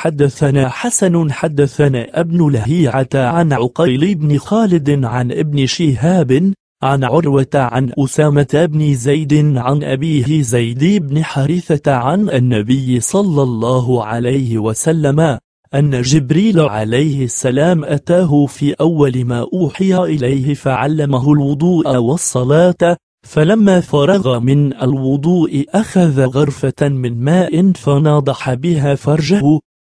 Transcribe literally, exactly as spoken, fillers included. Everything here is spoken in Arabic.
حدثنا حسن حدثنا ابن لهيعة عن عقيل بن خالد عن ابن شهاب عن عروة عن أسامة بن زيد عن أبيه زيد بن حارثة عن النبي صلى الله عليه وسلم أن جبريل عليه السلام أتاه في أول ما أوحي إليه فعلمه الوضوء والصلاة، فلما فرغ من الوضوء أخذ غرفة من ماء فناضح بها فرجه